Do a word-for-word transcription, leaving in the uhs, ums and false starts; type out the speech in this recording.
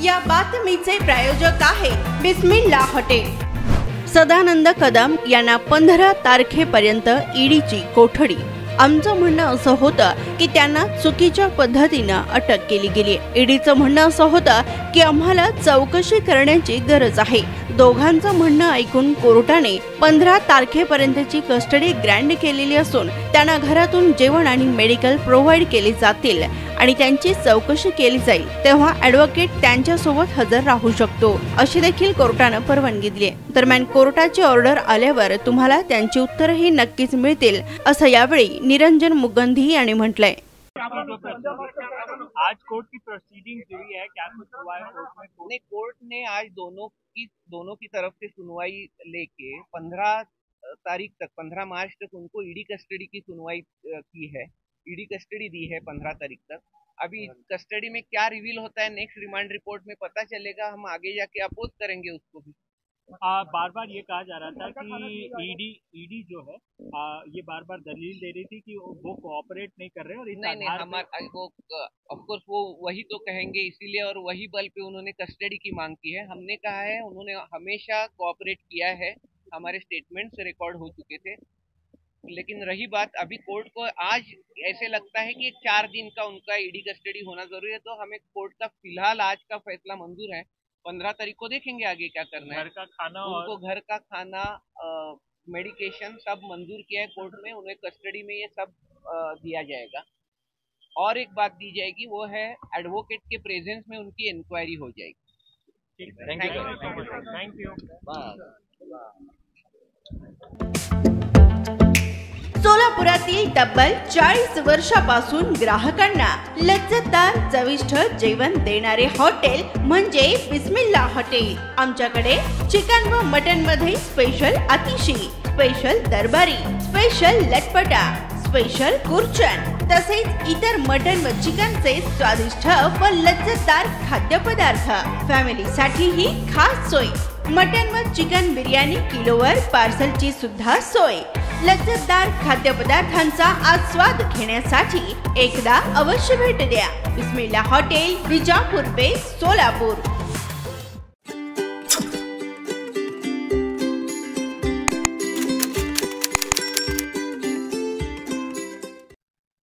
या बातमीचे प्रायोजक आहे बिस्मिल्ला हॉटेल। सदानंद कदम यांना पंधरा तारखेपर्यंत ईडीची कोठडी। आमचं म्हणणं असं होतं की त्यांना चुकीच्या पद्धतीने अटक केली गेली। ईडीचं म्हणणं असं होतं की आम्हाला चौकशी करण्याची गरज आहे। दोघांचं म्हणणं ऐकून कोर्टाने पंधरा तारखेपर्यंतची कस्टडी ग्रँट केलेली असून त्यांना घरातून जेवण आणि मेडिकल प्रोव्हाइड केले जातील आणि त्यांची चौकशी केली जाईल तेव्हा ॲडव्होकेट त्यांच्या सोबत हजर राहू शकतो अशी देखील कोर्टाने परवानगी दिली। दरम्यान कोर्टाची ऑर्डर आल्यावर तुम्हाला त्यांची उत्तरही नक्कीच मिळतील असं यावेळी निरंजन मुगंधी यांनी म्हटलंय। आज कोर्ट की प्रोसीडिंग्स हुई है, क्या कुछ हुआ है कोर्ट में? नहीं, कोर्ट ने आज दोनों की दोनों की तरफ से सुनवाई लेके पंद्रह तारीख तक पंद्रह मार्च तक उनको ईडी कस्टडी की सुनवाई की है। ईडी कस्टडी दी है पंद्रह तारीख तक। अभी कस्टडी में क्या रिवील होता है नेक्स्ट रिमांड रिपोर्ट में पता चलेगा। हम आगे जाके अपोज करेंगे उसको भी। आ, बार बार ये कहा जा रहा था कि ईडी ईडी जो है आ, ये बार बार दलील दे रही थी कि वो कोऑपरेट नहीं कर रहे और इस नहीं नहीं हमारा वो ऑफ कोर्स वो वही तो कहेंगे, इसीलिए और वही बल पे उन्होंने कस्टडी की मांग की है। हमने कहा है उन्होंने हमेशा कोऑपरेट किया है, हमारे स्टेटमेंट्स रिकॉर्ड हो चुके थे। लेकिन रही बात अभी कोर्ट को आज ऐसे लगता है कि चार दिन का उनका ईडी कस्टडी होना जरूरी है, तो हमें कोर्ट का फिलहाल आज का फैसला मंजूर है। पंद्रह तारीख को देखेंगे आगे क्या करना है। घर का खाना उनको घर का खाना आ, मेडिकेशन सब मंजूर किया है कोर्ट में। उन्हें कस्टडी में ये सब आ, दिया जाएगा। और एक बात दी जाएगी वो है एडवोकेट के प्रेजेंस में उनकी इंक्वायरी हो जाएगी। Thank you thank you. सोलापुरातील तब्बल चाळीस वर्षापासून ग्राहकांना लज्जतदार चविष्ट जेवण देणारे हॉटेल म्हणजे बिस्मिल्ला हॉटेल। आमच्याकडे चिकन व मटन मध्ये स्पेशल अतिशी, स्पेशल दरबारी, स्पेशल लटपटा, स्पेशल कुर्चन तसेच इतर मटन व चिकनचे स्वादिष्ट व लज्जतदार खाद्यपदार्थ। फॅमिलीसाठी ही खास सोय। मटन व चिकन बिर्याणी किलोवर पार्सलची सुद्धा सोय। लज्जतदार खाद्यपदार्थांचा आस्वाद घेण्यासाठी एकदा अवश्य भेट द्या। बिस्मिल्ला हॉटेल, विजापूर पे, सोलापूर।